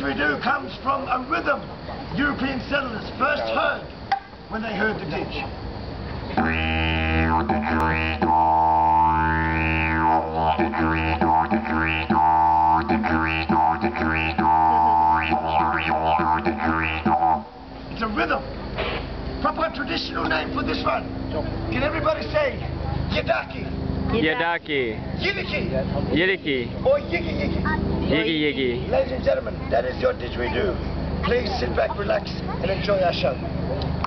didgeridoo comes from a rhythm European settlers first heard when they heard the ditch. It's a rhythm. Proper traditional name for this one. Can everybody say Yidaki? Yidaki. Yidiki. Yidiki. Or Yiggy Yiggy. Yiggy Yiggy. Ladies and gentlemen, that is your didgeridoo. Please sit back, relax, and enjoy our show.